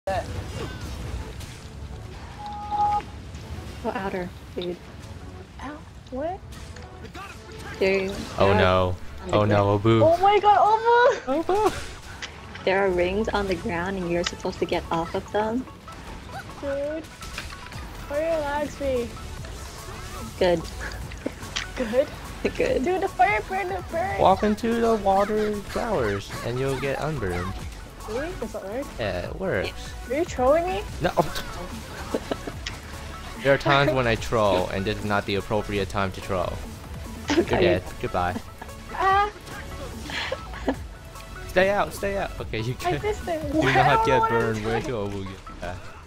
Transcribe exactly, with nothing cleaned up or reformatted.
Go outer, dude. Ow, what? There, Oh there no. are- Oh no, Obu. Oh my god, Obu! Obu! There are rings on the ground and you're supposed to get off of them. Dude. Why relax me? Good. Good? Good. Dude, the fire burned the bird! Walk into the water flowers and you'll get unburned. Really? Does that work? Yeah, it works. Are you trolling me? No. There are times when I troll, and this is not the appropriate time to troll. You're Okay. dead. Goodbye. Ah! Stay out, stay out. Okay, you I can. missed it! Do What? I not don't know get what I'm burned. Where doing. go Obu get?